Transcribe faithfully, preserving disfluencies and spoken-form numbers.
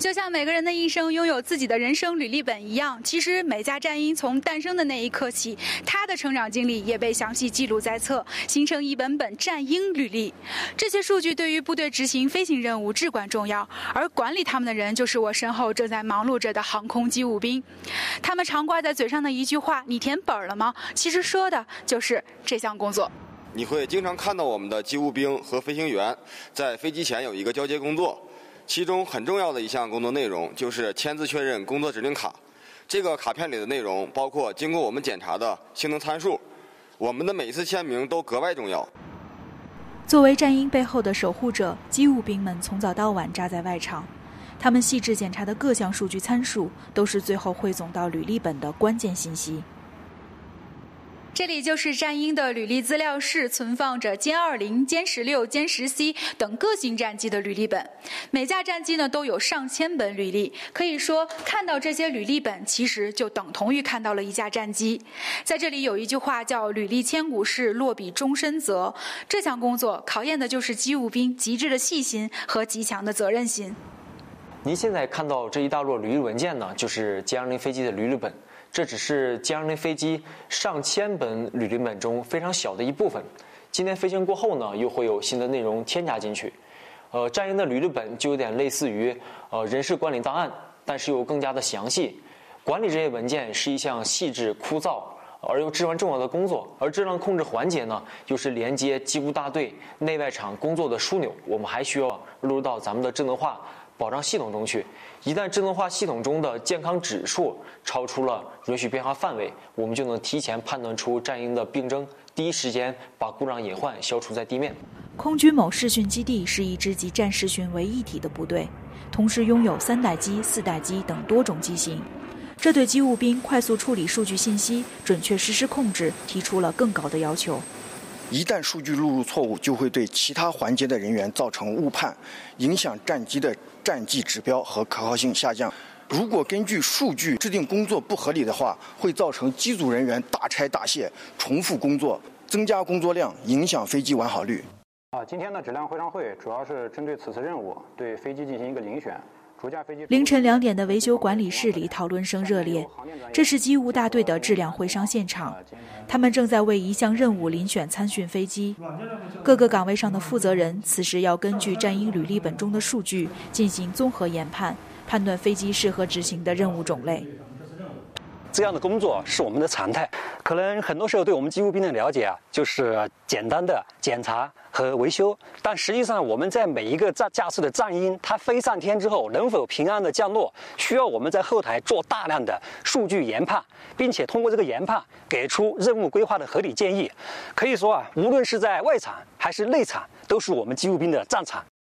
就像每个人的一生拥有自己的人生履历本一样，其实每架战鹰从诞生的那一刻起，它的成长经历也被详细记录在册，形成一本本战鹰履历。这些数据对于部队执行飞行任务至关重要，而管理他们的人就是我身后正在忙碌着的航空机务兵。他们常挂在嘴上的一句话：“你填本了吗？”其实说的就是这项工作。 你会经常看到我们的机务兵和飞行员在飞机前有一个交接工作。其中很重要的一项工作内容就是签字确认工作指令卡。这个卡片里的内容包括经过我们检查的性能参数，我们的每一次签名都格外重要。 作为战鹰背后的守护者，机务兵们从早到晚扎在外场，他们细致检查的各项数据参数都是最后汇总到履历本的关键信息。这里就是战鹰的履历资料室，存放着歼二零、歼十六、歼十 C 等各型战机的履历本。每架战机呢都有上千本履历，可以说看到这些履历本，其实就等同于看到了一架战机。在这里有一句话叫“履历千古事，落笔终身责”。这项工作考验的就是机务兵极致的细心和极强的责任心。 您现在看到这一大摞履历文件呢，就是歼二零飞机的履历本。这只是歼二零飞机上千本履历本中非常小的一部分。今天飞行过后呢，又会有新的内容添加进去。呃，战鹰的履历本就有点类似于呃人事管理档案，但是又更加的详细。管理这些文件是一项细致枯燥而又至关重要的工作，而质量控制环节呢，又是连接机务大队内外场工作的枢纽。我们还需要录入到咱们的智能化保障系统中去。一旦智能化系统中的健康指数超出了允许变化范围，我们就能提前判断出战鹰的病征，第一时间把故障隐患消除在地面。 空军某视讯基地是一支集战视讯为一体的部队，同时拥有三代机、四代机等多种机型。这对机务兵快速处理数据信息、准确实时控制提出了更高的要求。 一旦数据录入错误，就会对其他环节的人员造成误判，影响战机的战绩指标和可靠性下降。如果根据数据制定工作不合理的话，会造成机组人员大拆大卸、重复工作，增加工作量，影响飞机完好率。 啊，今天的质量会上会主要是针对此次任务对飞机进行一个遴选。 凌晨两点的维修管理室里讨论声热烈，这是机务大队的质量会商现场，他们正在为一项任务遴选参训飞机。各个岗位上的负责人此时要根据战鹰履历本中的数据进行综合研判，判断飞机适合执行的任务种类。 这样的工作是我们的常态，可能很多时候对我们机务兵的了解啊，就是简单的检查和维修，但实际上我们在每一个驾驾驶的战鹰，它飞上天之后能否平安的降落，需要我们在后台做大量的数据研判，并且通过这个研判给出任务规划的合理建议。可以说啊，无论是在外场还是内场，都是我们机务兵的战场。